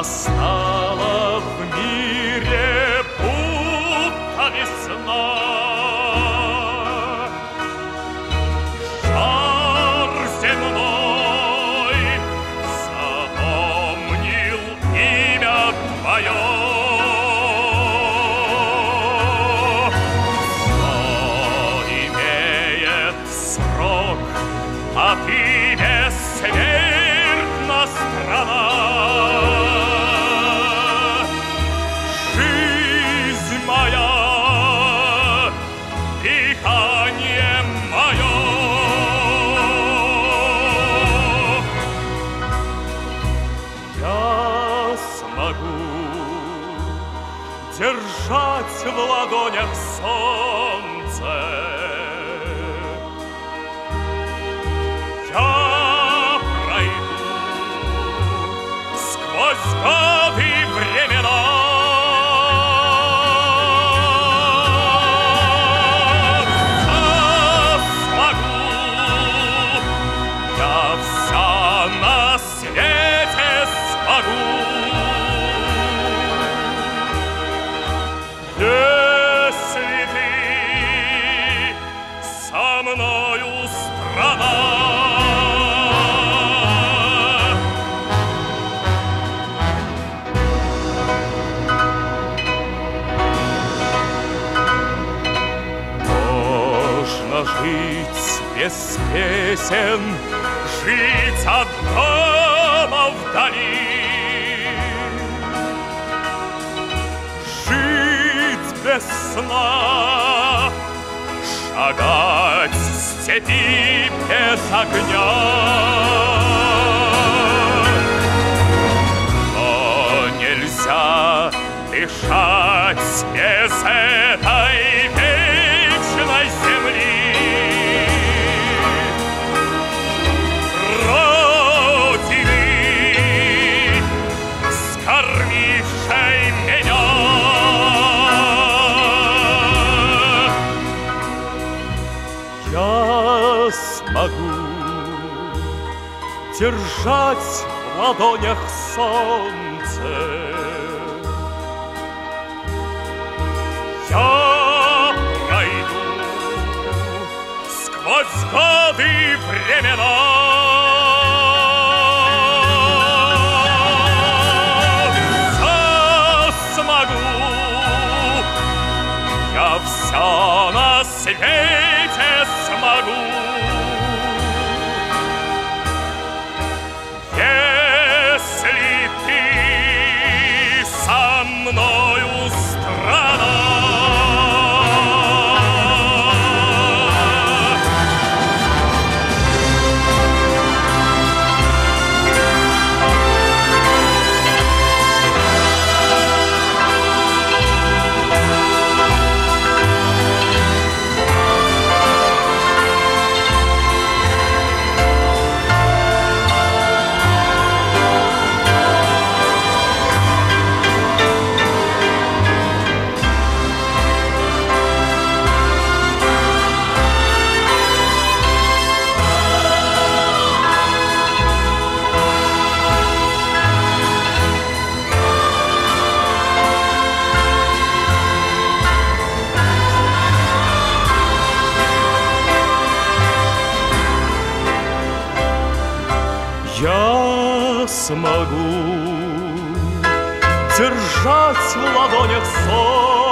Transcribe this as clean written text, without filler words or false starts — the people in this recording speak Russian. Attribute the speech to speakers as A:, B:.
A: Настала в мире будто весна. Жар земной запомнил имя твое. Но имеет срок, а ты бессмертна страна. Держать в ладонях солнце. Я пройду сквозь годы и времена. Я смогу, я вся на свете смогу. Если ты со мною, страна, можно жить без песен, жить от дома вдали. Без сна, шагать в степи без огня. Но нельзя дышать без этой вечной земли. Родины, скормившей меня. Я смогу держать в ладонях солнце. Я пройду сквозь годы и времена. Я смогу, я все на свете смогу. Если ты со мною, страна. Я смогу держать в ладонях солнце.